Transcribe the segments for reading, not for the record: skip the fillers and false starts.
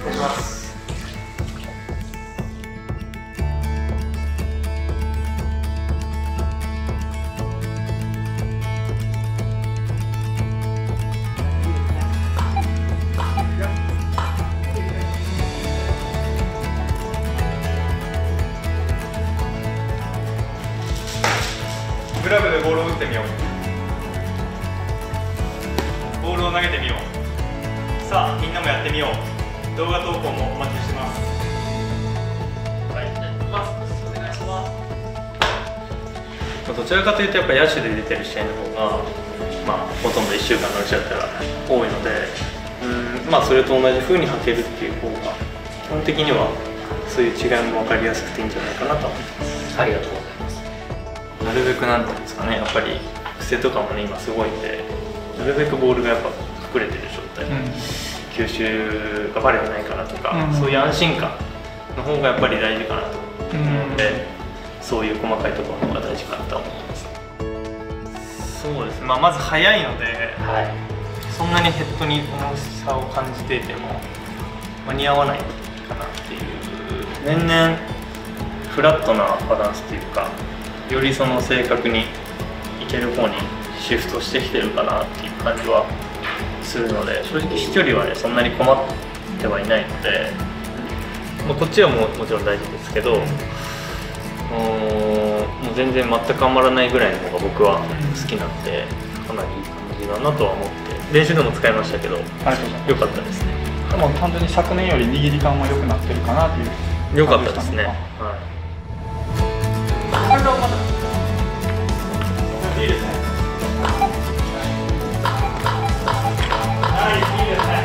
願いします。グラブでボールを打ってみよう。ボールを投げてみよう。さあみんなもやってみよう。動画投稿もお待ちしてます。はい、お願いします。どちらかというとやっぱ野手で出てる試合の方がほとんど1週間のうちだったら多いので、それと同じ風に履けるっていう方が基本的にはそういう違いも分かりやすくていいんじゃないかなと思います。ありがとうございます。なるべくなんていうんですかね、やっぱり癖とかもね今すごいんで、なるべくボールがやっぱ隠れてる状態、吸収がバレてないかなとか、そういう安心感の方がやっぱり大事かなと思うので、そういう細かいところの方が大事かなと思います。そうですね、まず速いので、そんなにヘッドに重さを感じていても間に合わないかなっていう、年々フラットなバランスというか、よりその正確にいける方にシフトしてきてるかなっていう感じはするので、正直飛距離はねそんなに困ってはいないので、こっちはもちろん大事ですけど、もう全然全く余らないぐらいの方が僕は好きなんで、かなりいい感じだなとは思って練習でも使いましたけど、良かったですね。 でも単純に昨年より握り感は良くなってるかなっていう。 良かったですね。いいですね。はい、いいですね。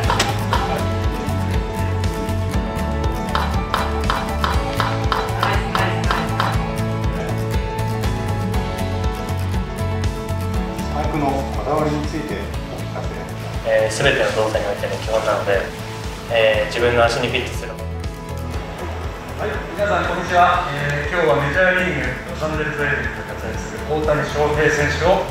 スパイクのこだわりについてお聞かせ。 すべての動作においての基本なので、自分の足にフィットする。 はい、皆さんこんにちは。今日はメジャーリーグロサンゼルスレイズで活躍する大谷翔平選手を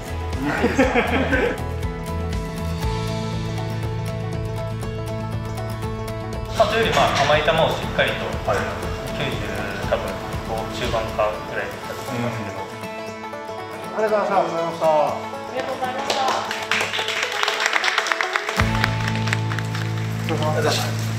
というより甘い球をしっかりと、90多分中盤かぐらいだったと思いますけど、 ありがとうございました。 ありがとうございました。 お疲れ様でした。